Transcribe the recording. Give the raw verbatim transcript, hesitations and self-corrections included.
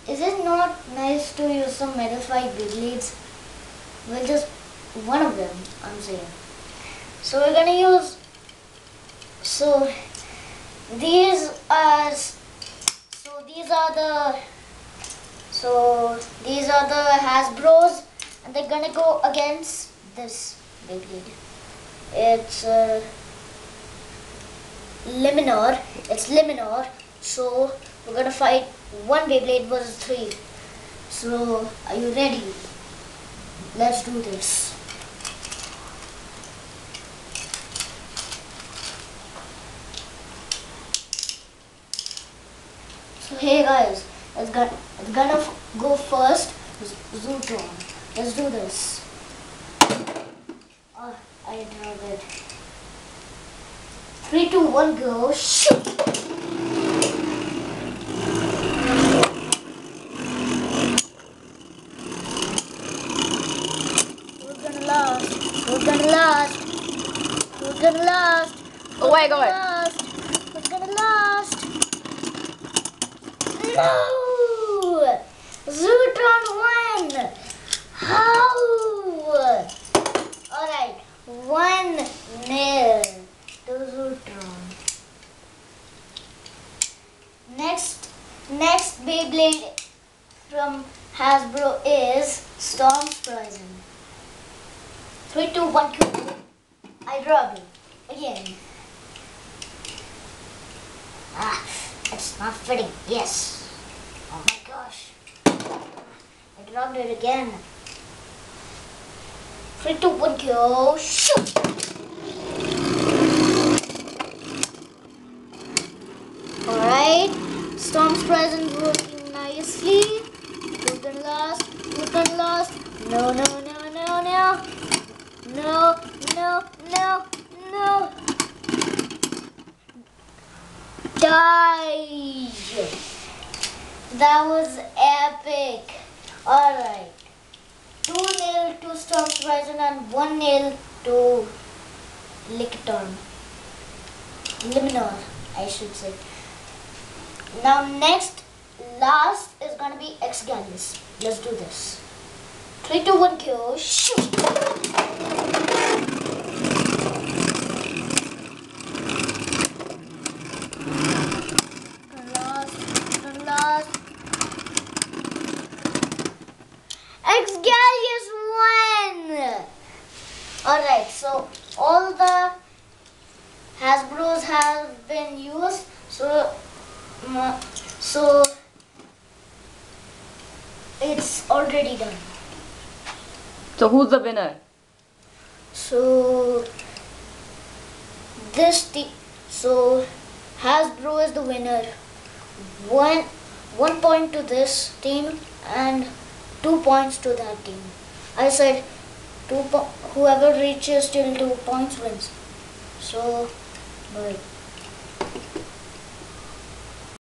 is it not nice to use some metal fight Beyblades? Well, just one of them, I'm saying. So we're gonna use, so these are, so these are the, so these are the Hasbros, and they're gonna go against this Beyblade. It's uh, Luminor, it's Luminor, so we're gonna fight one Beyblade versus three. So, are you ready? Let's do this. So hey guys, it's gonna, it's gonna go first, Zootron. Let's do this. Oh, I interrupted it. Three, two, one, go! Shoot! Who's gonna last? Who's gonna last? Who's gonna last? Go away, go away. Last? Who's gonna last? No! Zootron won! How? Alright, one nil to Zootron. Next, next Beyblade from Hasbro is Stormsprite. Three, two, one, two. I dropped it again. Ah, it's not fitting. Yes. Oh my gosh. I dropped it again. Three, two, one, go. Shoot! Alright. Stormsprite working nicely. Who's gonna last? Who's gonna last? No, no, no, no, no. No, no, no, no. Die! That was epic. Alright. two nil to Stormsprite and one nil to Lickitung. Luminor, I should say. Now next, last is gonna be Exgallius. Let's do this. Three, two, one, go! Shoot! Exgallius won! Alright, so all the Hasbros have been used. So, mm, so it's already done. So who's the winner? So this team, so Hasbro is the winner. One one point to this team and two points to that team. I said two po whoever reaches till two points wins. So, bye.